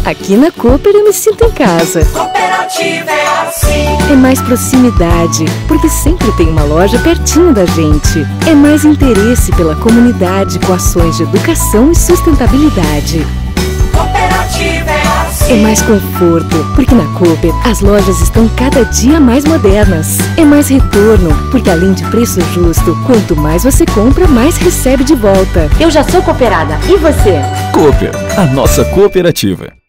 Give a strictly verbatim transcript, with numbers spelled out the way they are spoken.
Aqui na Cooper eu me sinto em casa. Cooperativa é assim. É mais proximidade, porque sempre tem uma loja pertinho da gente. É mais interesse pela comunidade com ações de educação e sustentabilidade. Cooperativa é assim. É mais conforto, porque na Cooper as lojas estão cada dia mais modernas. É mais retorno, porque além de preço justo, quanto mais você compra, mais recebe de volta. Eu já sou cooperada. E você? Cooper, a nossa cooperativa.